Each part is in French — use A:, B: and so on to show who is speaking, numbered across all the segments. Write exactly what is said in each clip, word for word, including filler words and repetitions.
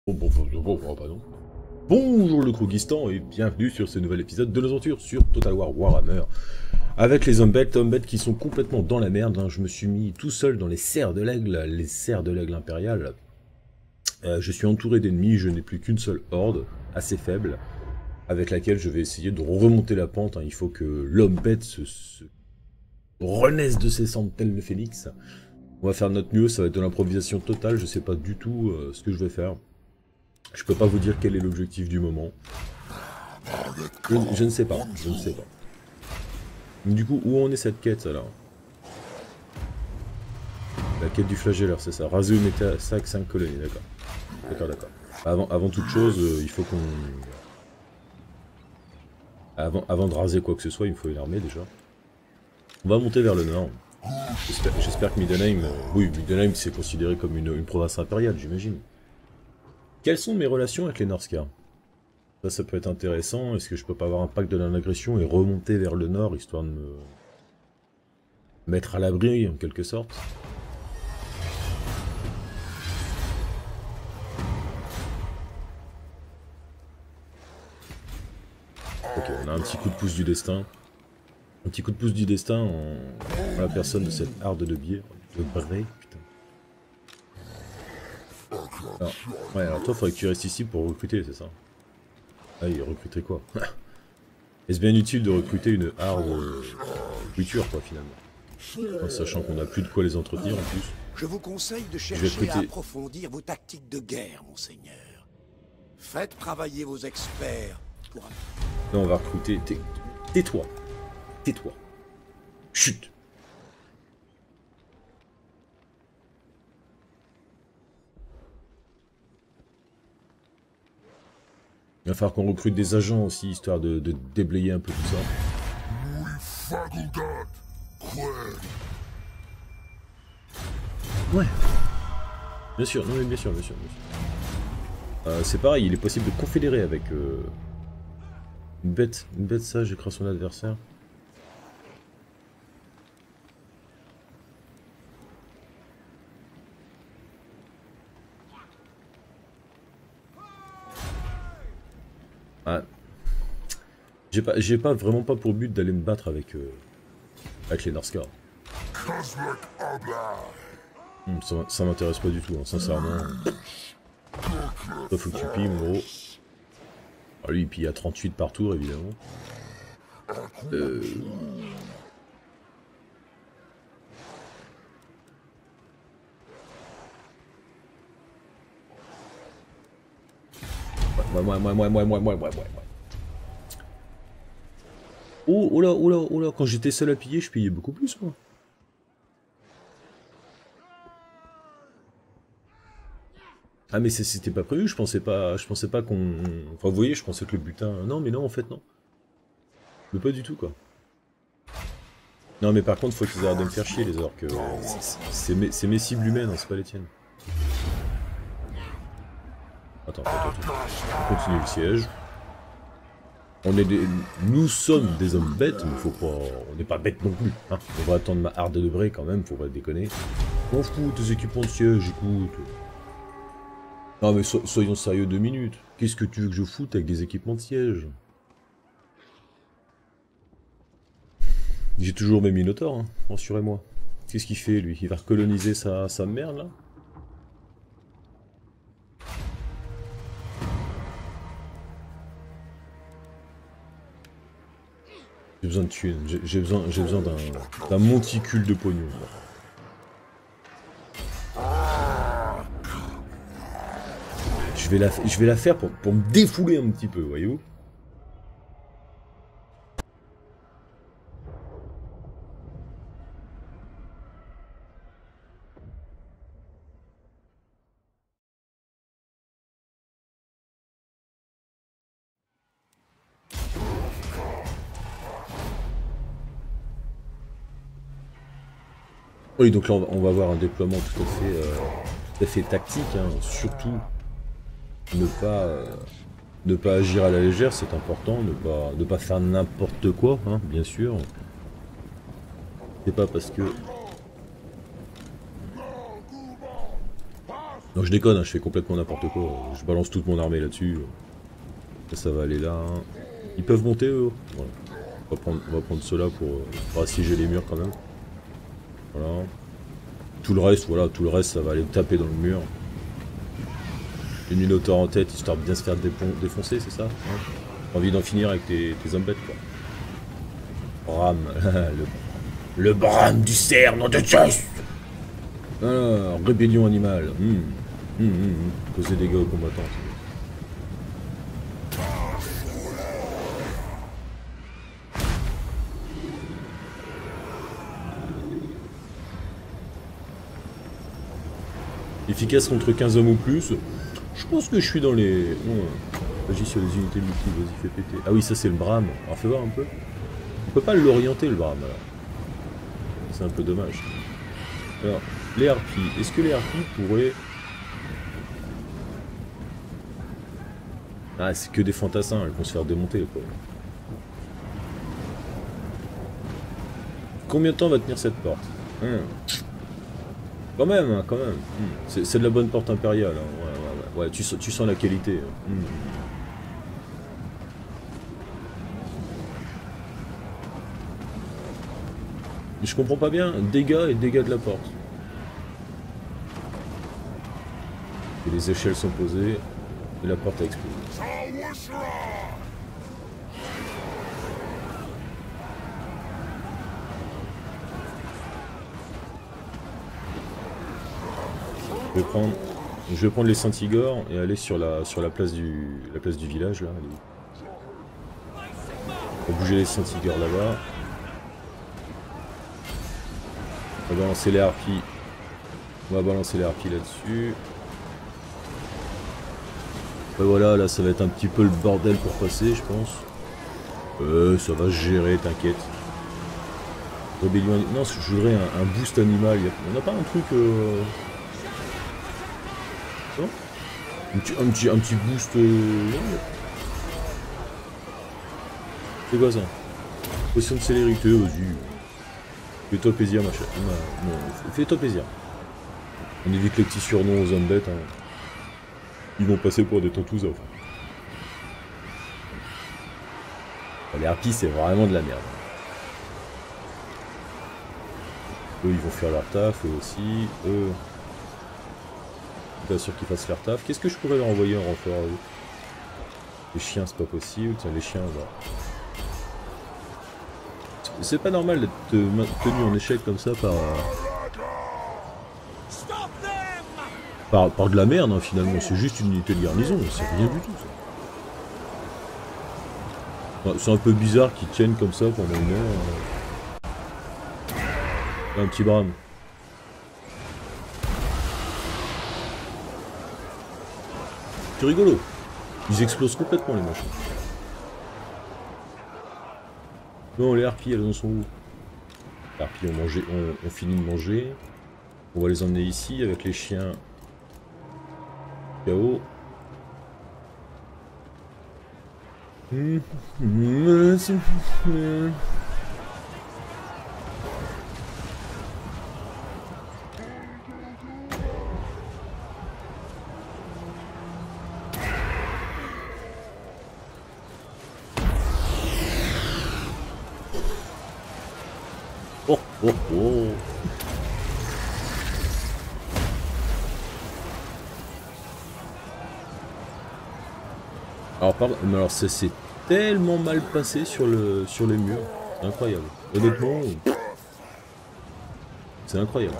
A: Bon, bon, bon, bon, bon, pardon. Bonjour le Krougistan et bienvenue sur ce nouvel épisode de nos aventures sur Total War Warhammer. Avec les Umbet, Umbet qui sont complètement dans la merde, hein. Je me suis mis tout seul dans les serres de l'aigle, les serres de l'aigle impérial. Euh, je suis entouré d'ennemis, je n'ai plus qu'une seule horde, assez faible, avec laquelle je vais essayer de remonter la pente, hein. Il faut que l'Umbet se, se renaisse de ses cendres tel le phénix. On va faire de notre mieux, ça va être de l'improvisation totale, je sais pas du tout euh, ce que je vais faire. Je peux pas vous dire quel est l'objectif du moment. Je, je ne sais pas, je ne sais pas. Du coup, où en est cette quête alors? La quête du flagelleur, c'est ça. Raser une méta sac cinq colonies, d'accord. D'accord, d'accord. Avant, avant toute chose, euh, il faut qu'on... Avant, avant de raser quoi que ce soit, il me faut une armée déjà. On va monter vers le nord. J'espère que Middenheim... Euh, oui, Middenheim c'est considéré comme une, une province impériale, j'imagine. Quelles sont mes relations avec les Norskar? Ça, ça peut être intéressant. Est-ce que je peux pas avoir un pacte de l'agression et remonter vers le nord, histoire de me mettre à l'abri, en quelque sorte? Ok, on a un petit coup de pouce du destin. Un petit coup de pouce du destin en, en la personne de cette harde de biais. De bray, putain. Alors, ouais, alors toi, faudrait que tu restes ici pour recruter, c'est ça? Ah, il recruterait quoi? Est-ce bien utile de recruter une harde euh, future, quoi, finalement? En sachant qu'on n'a plus de quoi les entretenir, en plus.
B: Je vous conseille de
A: Je vais
B: chercher à
A: recruter...
B: approfondir vos tactiques de guerre, monseigneur. Faites travailler vos experts pour...
A: Non, on va recruter... Tais-toi. Tais-toi. Chut. Il va falloir qu'on recrute des agents aussi, histoire de, de déblayer un peu tout ça. Ouais. Bien sûr, non mais bien sûr, bien sûr, bien sûr. Euh, c'est pareil, il est possible de confédérer avec euh, une bête, une bête sage écrase son adversaire. Ah. J'ai pas, j'ai pas vraiment pas pour but d'aller me battre avec, euh, avec les Norskar. Hum, ça ça m'intéresse pas du tout, hein, sincèrement. Toi faut que tu pilles, mon gros. Ah, lui il pille à trente-huit par tour, évidemment. Euh... Ouais, ouais, ouais, ouais, ouais, ouais, ouais, ouais, ouais. Oh, oh là, oh là, oh là, quand j'étais seul à piller, je pillais beaucoup plus, moi. Ah mais c'était pas prévu, je pensais pas, je pensais pas qu'on... Enfin vous voyez, je pensais que le butin... Non mais non, en fait non. Mais pas du tout, quoi. Non mais par contre, faut qu'ils arrêtent de me faire chier, les orques. C'est mes, mes cibles humaines, hein, c'est pas les tiennes. Attends, attends, attends. On continue le siège. On est des... Nous sommes des hommes bêtes, mais faut pas... On n'est pas bêtes non plus, hein. On va attendre ma harde de bray quand même, faut pas déconner. On fout tes équipements de siège, écoute. Non mais so soyons sérieux deux minutes. Qu'est-ce que tu veux que je foute avec des équipements de siège? J'ai toujours mes minotaures, hein, rassurez-moi. Qu'est-ce qu'il fait lui? Il va recoloniser sa, sa merde là? J'ai besoin de tuer, j'ai besoin, j'ai besoin d'un monticule de pognon. Je vais la, je vais la faire pour, pour me défouler un petit peu, voyez-vous? Oui, donc là on va, on va avoir un déploiement tout à fait, euh, tout à fait tactique, hein. Surtout ne pas, euh, ne pas agir à la légère, c'est important, ne pas, ne pas faire n'importe quoi, hein, bien sûr. C'est pas parce que... Non, je déconne, hein, je fais complètement n'importe quoi. Je balance toute mon armée là-dessus. Ça, ça va aller là. Hein. Ils peuvent monter eux. Voilà. On va prendre, on va prendre ceux-là pour, pour assiéger les murs quand même. Voilà. Tout le reste, voilà, tout le reste, ça va aller taper dans le mur. Les minotaures en tête, histoire de bien se faire défoncer, c'est ça, hein? Envie d'en finir avec tes, tes hommes bêtes, quoi. Bram, le, le Bram du cerf, nom de Zeus. Alors, rébellion animale. Hum, hum, hum, hum. Causer des dégâts aux combattants. Efficace contre quinze hommes ou plus. Je pense que je suis dans les... Non, agis sur les unités multiples, vas-y fais péter. Ah oui, ça c'est le Bram. Alors fais voir un peu. On peut pas l'orienter le Bram alors. C'est un peu dommage. Alors, les harpies. Est-ce que les harpies pourraient... Ah, c'est que des fantassins, elles vont se faire démonter quoi. Combien de temps va tenir cette porte? hum. Quand même, hein, quand même. Hum. C'est de la bonne porte impériale. Hein. Ouais, ouais, ouais. Ouais, tu, tu sens la qualité. Hum. Je comprends pas bien. Dégâts et dégâts de la porte. Et les échelles sont posées. Et la porte a explosé. Je vais prendre, je vais prendre les Saint-Igor et aller sur la sur la place du la place du village là. On va bouger les Saint-Igor là-bas. On va balancer les harpies. On va balancer les harpies là-dessus. Et voilà, là ça va être un petit peu le bordel pour passer, je pense. Euh, ça va se gérer, t'inquiète. Rébellion. Non, je voudrais un, un boost animal. On n'a pas un truc. Euh... Non un, petit, un, petit, un petit boost. Euh... C'est quoi ça? Potion de célérité, vas-y. Fais-toi plaisir, machin. Non, fais-toi plaisir. On évite les petits surnoms aux hommes bêtes. Hein. Ils vont passer pour des tontous. Enfin. Les harpies, c'est vraiment de la merde. Eux, ils vont faire leur taf, eux aussi. Eux. Pas sûr qu'ils fassent leur taf. Qu'est-ce que je pourrais leur envoyer en renfort à eux? Les chiens, c'est pas possible. Tiens, les chiens, là. C'est pas normal d'être tenu en échec comme ça par... Par, par de la merde, hein, finalement. C'est juste une unité de garnison. C'est rien du tout, ça. C'est un peu bizarre qu'ils tiennent comme ça pendant une heure. Un petit Bram. C'est rigolo. Ils explosent complètement les machins. Non, les harpies, elles en sont où? Les harpies ont mangé, ont, ont fini de manger. On va les emmener ici avec les chiens. K O. Oh oh oh. Alors pardon, mais alors ça s'est tellement mal passé sur le sur les murs, c'est incroyable. Honnêtement, c'est incroyable.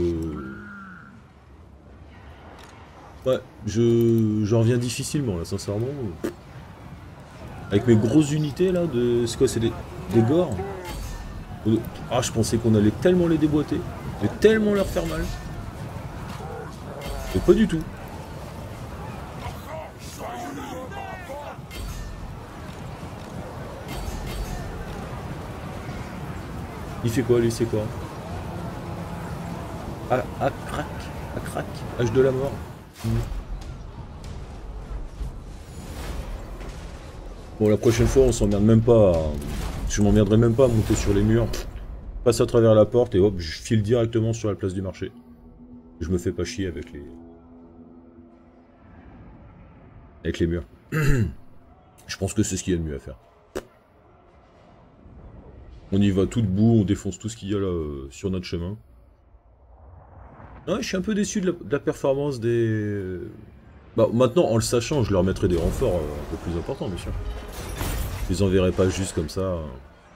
A: Je... Ouais, je j'en reviens difficilement là, sincèrement. Avec mes grosses unités là, de c'est quoi, c'est des des gores. Ah, je pensais qu'on allait tellement les déboîter, et tellement leur faire mal. Et pas du tout. Il fait quoi lui, c'est quoi? Ah, ah, crac, ah, crac, H de la mort. Mmh. Bon, la prochaine fois, on s'emmerde même pas. À... Je m'emmerderai même pas à monter sur les murs. Passe à travers la porte et hop, je file directement sur la place du marché. Je me fais pas chier avec les, Avec les murs. Je pense que c'est ce qu'il y a de mieux à faire. On y va tout debout, on défonce tout ce qu'il y a là euh, sur notre chemin. Ouais, je suis un peu déçu de la, de la performance des... Bah, maintenant, en le sachant, je leur mettrai des renforts euh, un peu plus importants, bien sûr. Je les enverrai pas juste comme ça. Hein.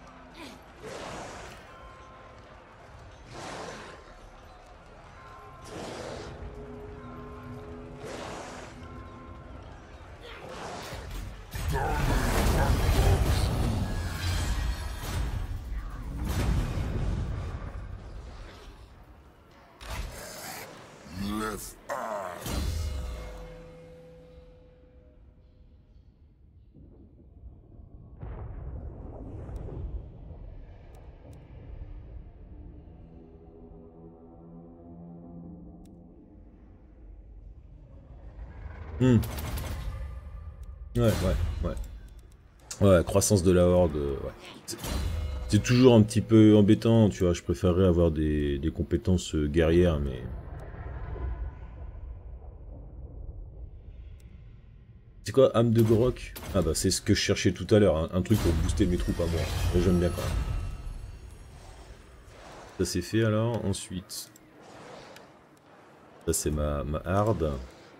A: Hmm. Ouais, ouais, ouais. Ouais, croissance de la horde, euh, ouais. C'est toujours un petit peu embêtant, tu vois, je préférerais avoir des, des compétences euh, guerrières, mais... C'est quoi, âme de Grok? Ah bah c'est ce que je cherchais tout à l'heure, hein, un truc pour booster mes troupes à moi. J'aime bien quand même. Ça c'est fait alors, ensuite... Ça c'est ma, ma harde.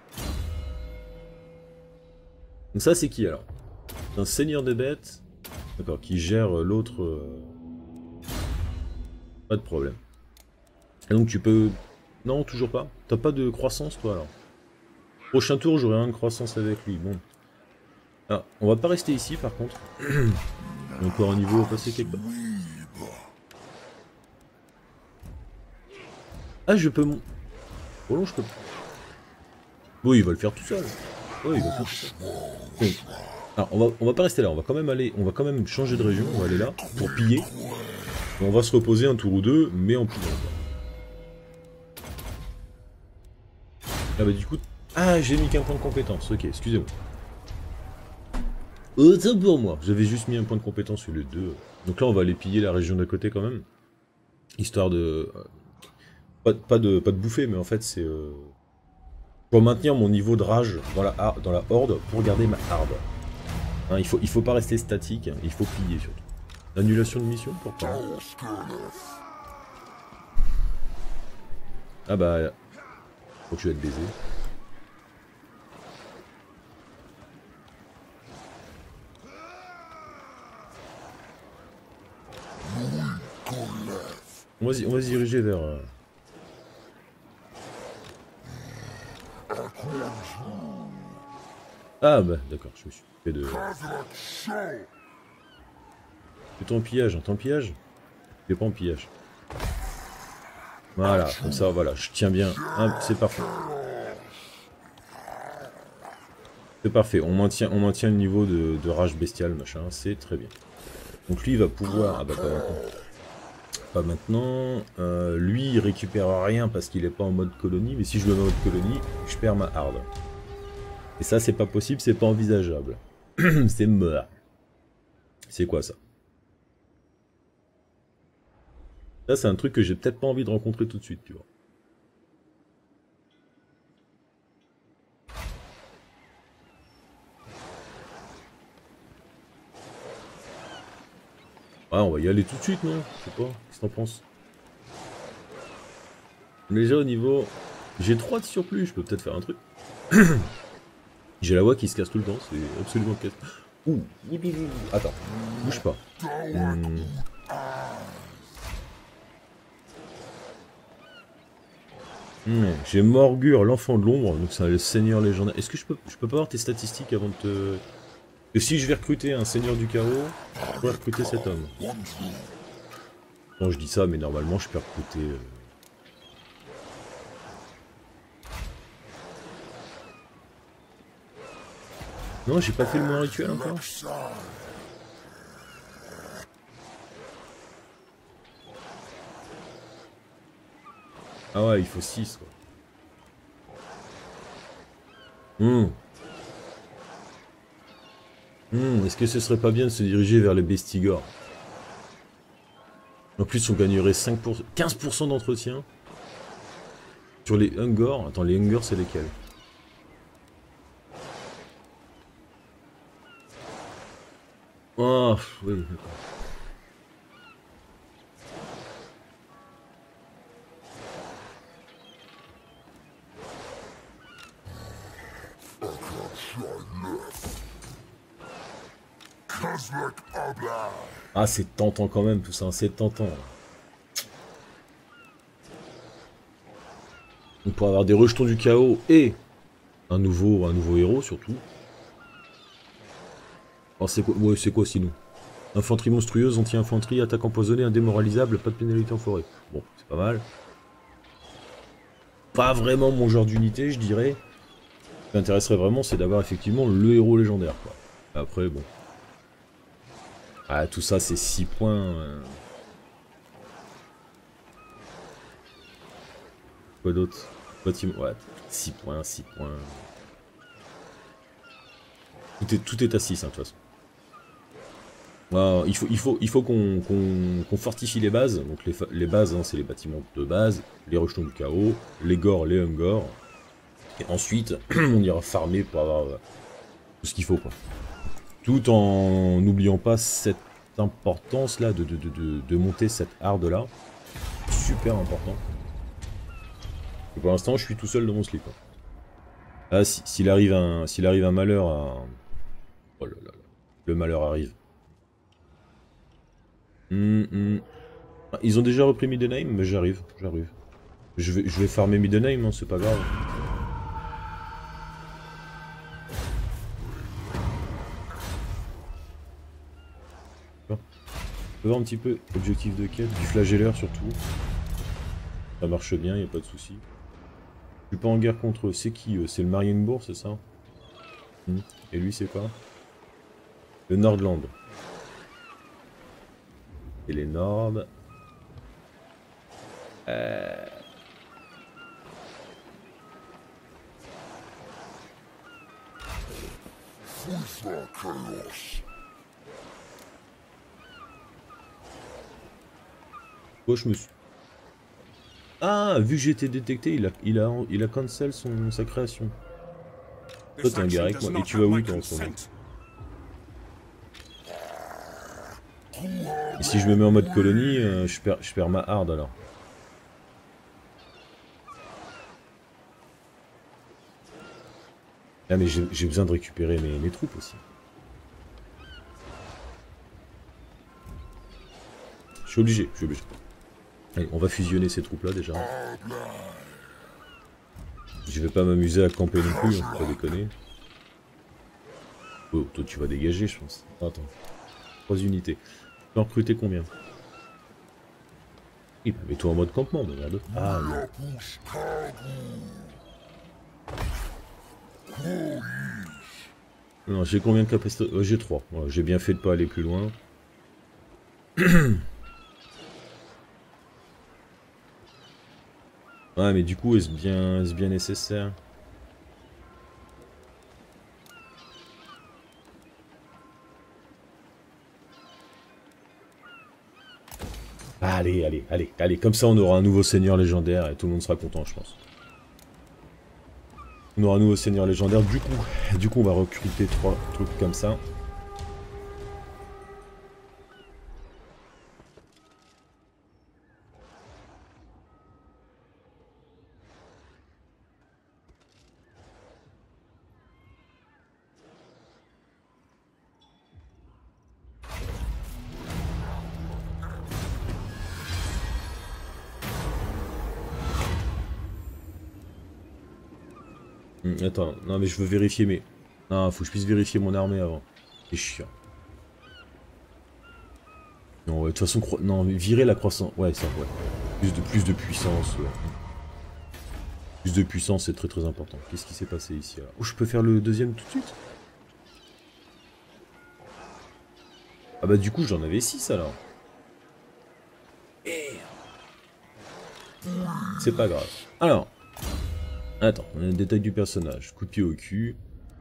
A: Donc ça c'est qui alors? Un seigneur des bêtes, d'accord, qui gère l'autre... Euh... Pas de problème. Et donc tu peux... Non, toujours pas. T'as pas de croissance toi alors? Prochain tour j'aurai un de croissance avec lui, bon. Ah, on va pas rester ici par contre. Encore un niveau à passer quelque part. Ah je peux... Oh non je peux... Oui il va le faire tout seul. Oui il va le faire tout seul. Bon. Alors on va, on va pas rester là, on va quand même aller... On va quand même changer de région, on va aller là pour piller. On va se reposer un tour ou deux, mais en pillant. Ah bah du coup... Ah j'ai mis qu'un point de compétence, ok, excusez-moi. Autant pour moi, j'avais juste mis un point de compétence sur les deux. Donc là on va aller piller la région d'à côté quand même. Histoire de... Pas, pas de pas de bouffer, mais en fait c'est... Euh... Pour maintenir mon niveau de rage dans la, dans la horde, pour garder ma harde. Hein, il faut, il faut pas rester statique, il faut piller surtout. Annulation de mission, pourquoi? Ah bah... Faut que tu vas te baiser. On va, on va se diriger vers... Euh... Ah bah d'accord, je me suis fait de... Plutôt en pillage, hein, t'es en pillage? T'es pas en pillage. Voilà, comme ça, voilà, je tiens bien. Ah, c'est parfait. C'est parfait, on maintient, on maintient le niveau de, de rage bestiale, machin, c'est très bien. Donc lui, il va pouvoir... Ah bah pas maintenant. Pas maintenant. Euh, lui, il récupère rien parce qu'il est pas en mode colonie, mais si je le mets en mode colonie, je perds ma harde. Et ça, c'est pas possible, c'est pas envisageable. C'est mort. C'est quoi ça? Ça, c'est un truc que j'ai peut-être pas envie de rencontrer tout de suite, tu vois. Ah, on va y aller tout de suite, non? Je sais pas, qu'est-ce que t'en penses? Mais déjà au niveau... J'ai trois de surplus, je peux peut-être faire un truc. J'ai la voix qui se casse tout le temps, c'est absolument casse. Ouh, ouh, ouh, ouh. Attends, bouge pas. Hmm. Hmm. J'ai Morgur, l'enfant de l'ombre, donc c'est le seigneur légendaire. Est-ce que je peux, je peux pas avoir tes statistiques avant de te... Que si je vais recruter un seigneur du chaos, je pourrais recruter cet homme. Bon, je dis ça, mais normalement je peux recruter... Euh... Non, j'ai pas fait le moins rituel encore. Ah ouais, il faut six quoi. Hum. Hum, est-ce que ce serait pas bien de se diriger vers les bestigors? En plus, on gagnerait cinq pour cent, quinze pour cent d'entretien. Sur les Hungors. Attends, les Hungors, c'est lesquels? Oh, oui. Ah, c'est tentant quand même tout ça, c'est tentant. On pourrait avoir des rejetons du chaos et un nouveau, un nouveau héros surtout. Alors c'est quoi, ouais, c'est quoi sinon? Infanterie monstrueuse, anti-infanterie, attaque empoisonnée, indémoralisable, pas de pénalité en forêt. Bon, c'est pas mal. Pas vraiment mon genre d'unité, je dirais. Ce qui m'intéresserait vraiment, c'est d'avoir effectivement le héros légendaire, quoi. Après, bon. Ah, tout ça, c'est six points. Euh... Quoi d'autre? Bâtiment. Ouais, six points, six points. Tout est, tout est à six, hein, de toute façon. Ah, il faut, il faut, il faut qu'on qu'on, qu'on fortifie les bases. Donc les, les bases, hein, c'est les bâtiments de base, les rejetons du chaos, les gores, les hungors. Et ensuite, on ira farmer pour avoir euh, tout ce qu'il faut, quoi. Tout en n'oubliant pas cette importance là de, de, de, de, de monter cette harde là. Super important. Et pour l'instant, je suis tout seul dans mon slip. Là, s'il si, arrive un, s'il arrive un malheur à... Oh là là là. Le malheur arrive. Hum, hum. Ah, ils ont déjà repris Middenheim, mais j'arrive, j'arrive. Je vais, je vais farmer Middenheim, hein, c'est pas grave. On peut voir un petit peu objectif de quête, du flagelleur surtout. Ça marche bien, y a pas de souci. Je suis pas en guerre contre eux. C'est qui eux? C'est le Marienbourg, c'est ça? hmm. Et lui c'est quoi? Le Nordland. Et les Nords. Euh... Quoi, je me suis... Ah, vu que j'ai été détecté, il a, il a, il a cancel son, sa création. Toi, t'es un gars avec moi. Et tu vas où, toi, en ce moment? Et si je me mets en mode colonie, euh, je, perds, je perds ma hard, alors. Ah, mais j'ai besoin de récupérer mes, mes troupes, aussi. Je suis obligé, je suis obligé. Allez, on va fusionner ces troupes-là, déjà. Je vais pas m'amuser à camper non plus, hein, faut pas déconner. Oh, toi tu vas dégager, je pense. Oh, attends. Trois unités. Tu peux en recruter combien? Eh ben, mets-toi en mode campement, regarde. Ah non. Non, j'ai combien de capacité? oh, J'ai trois. Ouais, j'ai bien fait de pas aller plus loin. Ouais, mais du coup, est-ce bien, est-ce bien nécessaire? Allez, allez, allez, allez. Comme ça, on aura un nouveau seigneur légendaire et tout le monde sera content, je pense. On aura un nouveau seigneur légendaire. Du coup, du coup, on va recruter trois trucs comme ça. Hum, attends, non mais je veux vérifier mes... Non, faut que je puisse vérifier mon armée avant. C'est chiant. Non, ouais, de toute façon, cro... non, mais virer la croissance... Ouais, ça, ouais. Plus de, plus de puissance, ouais. Plus de puissance, c'est très très important. Qu'est-ce qui s'est passé ici, là? Oh, je peux faire le deuxième tout de suite? Ah bah du coup, j'en avais six, alors. C'est pas grave. Alors... Attends, on a le détail du personnage. Coup de pied au cul.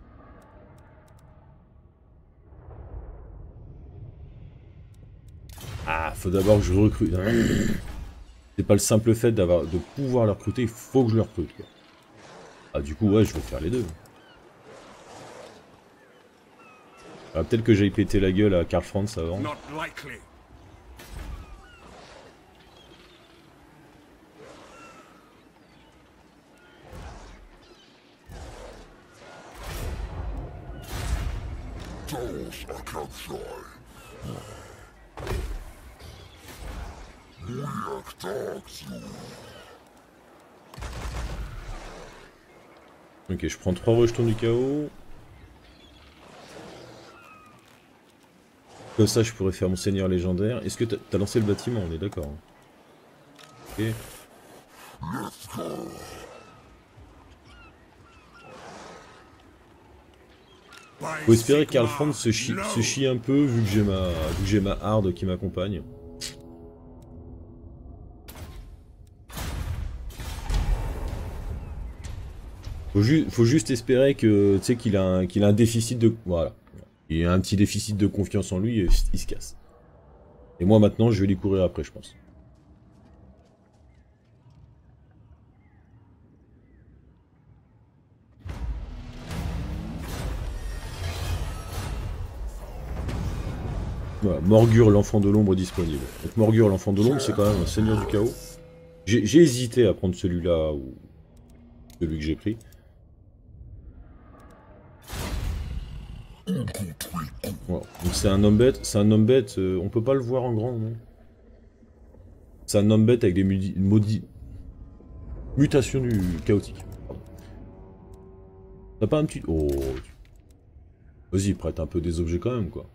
A: Ah, faut d'abord que je recrute. C'est pas le simple fait d'avoir de pouvoir le recruter, il faut que je le recrute, quoi. Ah, du coup, ouais, je vais faire les deux. Ah, peut-être que j'aille péter la gueule à Karl Franz avant.
B: Not likely.
A: Ok, je prends trois rejetons du chaos. Comme ça, je pourrais faire mon seigneur légendaire. Est-ce que t'as t'as lancé le bâtiment? On est d'accord. Ok. Faut espérer que Karl Franz se chie, se chie un peu vu que j'ai ma, vu que j'ai ma harde qui m'accompagne. Faut, ju faut juste espérer que, tu sais, qu'il a, un, qu'il a un déficit de, voilà, il a un petit déficit de confiance en lui et il se casse. Et moi maintenant, je vais lui courir après, je pense. Voilà, Morgur, l'enfant de l'ombre disponible. Donc Morgur, l'enfant de l'ombre, c'est quand même un seigneur du chaos. J'ai hésité à prendre celui-là ou celui que j'ai pris. Voilà. Donc c'est un homme bête, c'est un homme bête, euh, on peut pas le voir en grand, non? C'est un homme bête avec des maudits mutations du chaotique. T'as pas un petit... Oh... Vas-y, prête un peu des objets quand même, quoi.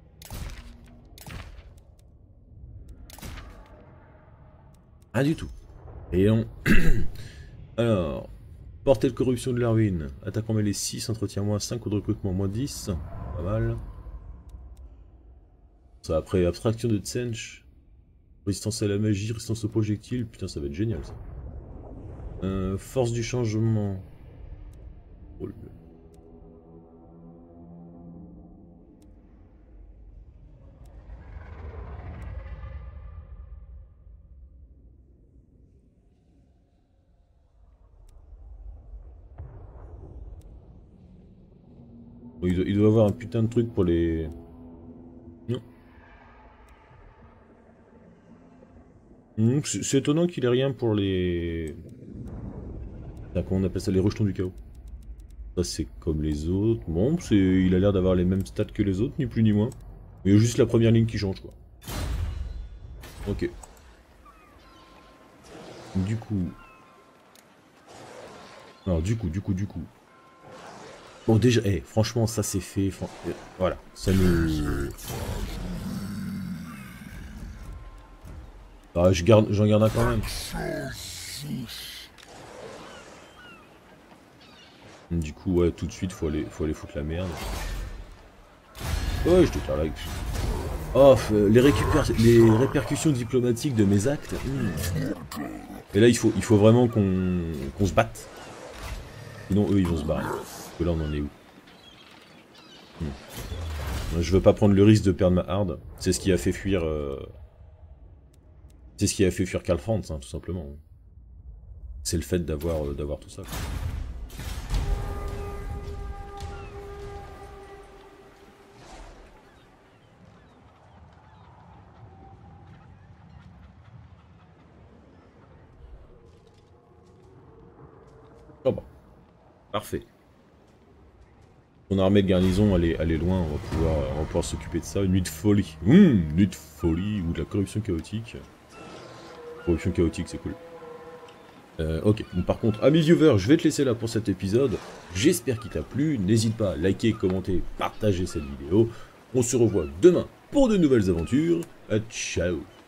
A: Rien du tout. Et on... Alors... Portée de corruption de la ruine. Attaquant mêlé six, entretien moins cinq, coup de recrutement moins dix. Pas mal. Ça après, abstraction de Tsench. Résistance à la magie, résistance au projectile. Putain, ça va être génial ça. Euh, force du changement. Oh, le... Bon, il, doit, il doit avoir un putain de truc pour les... Non. Mmh, c'est étonnant qu'il ait rien pour les... Comment on appelle ça? Les rejetons du chaos. Ça c'est comme les autres. Bon, il a l'air d'avoir les mêmes stats que les autres, ni plus ni moins. Mais il y a juste la première ligne qui change, quoi. Ok. Du coup... Alors du coup, du coup, du coup... Bon déjà, hey, franchement ça c'est fait, fran... voilà, ça me... Ah, je garde, j'en garde un quand même. Du coup ouais, tout de suite faut aller, faut aller foutre la merde. Ouais, je te like. Oh, les, récupère... les répercussions diplomatiques de mes actes. Mmh. Et là il faut, il faut vraiment qu'on qu'on se batte. Sinon eux ils vont se barrer. Que là on en est où? hmm. Je veux pas prendre le risque de perdre ma harde. C'est ce qui a fait fuir... Euh... C'est ce qui a fait fuir Karl Franz, hein, tout simplement. C'est le fait d'avoir euh, d'avoir tout ça. Quoi. Oh bon. Parfait. Son armée de garnison, elle est, elle est loin, on va pouvoir, on va pouvoir s'occuper de ça. Une nuit de folie. Mmh, une nuit de folie, ou de la corruption chaotique. Corruption chaotique, c'est cool. Euh, ok, donc par contre, amis viewers, je vais te laisser là pour cet épisode. J'espère qu'il t'a plu. N'hésite pas à liker, commenter, partager cette vidéo. On se revoit demain pour de nouvelles aventures. Ciao.